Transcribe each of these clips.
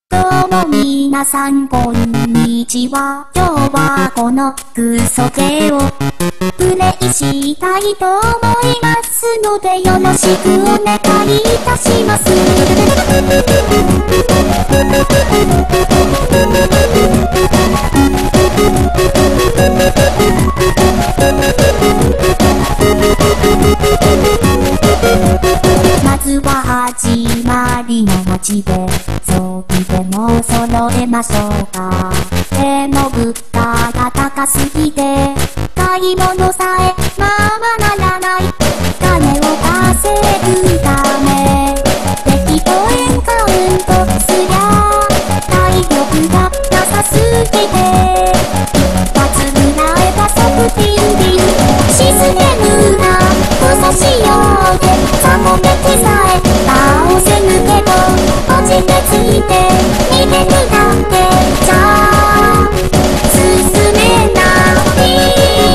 どうも皆さんこんにちは。今日はこのクソゲーをプレイしたいと思いますのでよろしくお願いいたします。まずは始まりの街で装備でも揃えましょうか。でも物価が高すぎて買い物さえままならない。金を稼ぐため適当円カウントすりゃ体力がなさすぎて一発狙えば即ピンビンシステムがクソ仕様でザコメキさえ倒せぬけど落ちてついて見てくだけじゃ進めない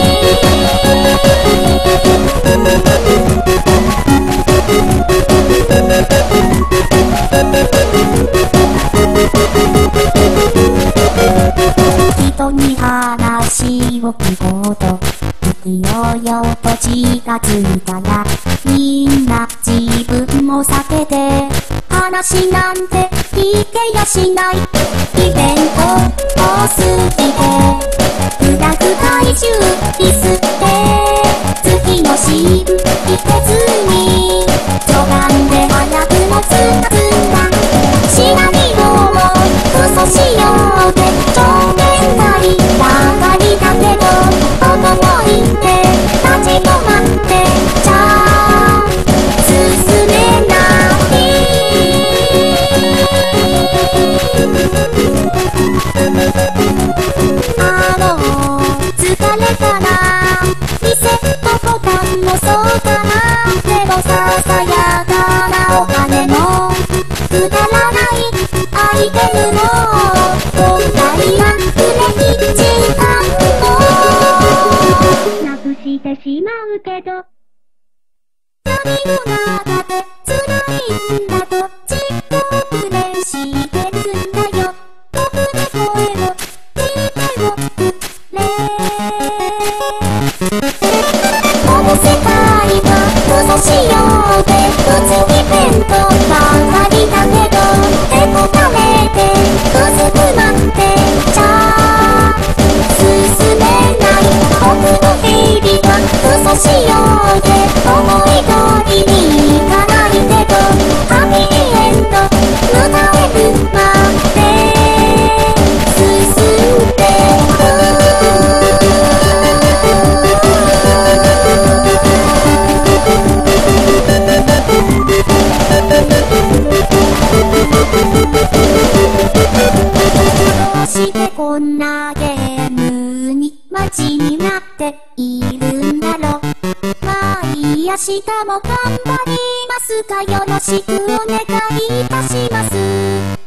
人に話を聞こうと意気揚々と気がついたらみんな自分も避けて話なんて聞けやしない。イベント多すぎてグラフ怪獣ディスって次のシーンいけずに序盤で早くもつかつんだシナリオもクソ仕様で超変態ばかりだけど整いて立ち止まってじゃあ進めない疲れたなリセットボタンもそうかな。でもささやかなお金もくだらないアイテムも今回はプレイ時間もなくしてしまうけど闇の中で辛いんだとじっとプレイしてるんだよ。僕の声を聞いておくれ。この世界はクソ仕様で普通イベントばかりだけどへこたれてうずくまってじゃあ進めない。僕の日々はクソ仕様で思い通りにいかないけどハッピーエンド迎えるまで進んでどうしてこんなゲームにマジになっているんだろう。まあいい明日も頑張りますがよろしくお願いいたします。